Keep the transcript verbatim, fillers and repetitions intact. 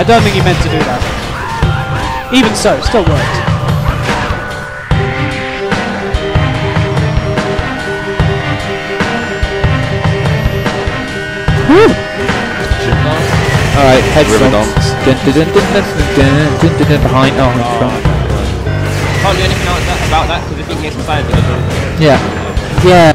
I don't think he meant to do that. Even so, it still worked. Alright, head stomps. Dun, dun, dun, dun, dun, dun, dun, dun, dun, behind. Oh, in front. Can't do anything like that, about that because the thing gets inside of it. Yeah. Yeah,